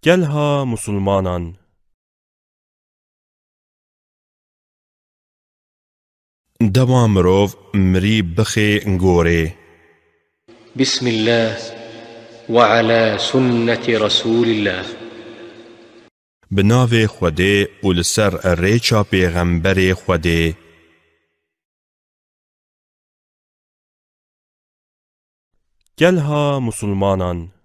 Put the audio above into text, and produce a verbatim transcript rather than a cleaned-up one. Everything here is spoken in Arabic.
گەلها مسلمانان دوا مرۆڤ مری بخێ گۆرێ. بسم الله وعلى سنة رسول الله. بناوێ خودێ و لەسەر ڕێچا پێغەمبەرێ خودێ. گەلها مسلمانان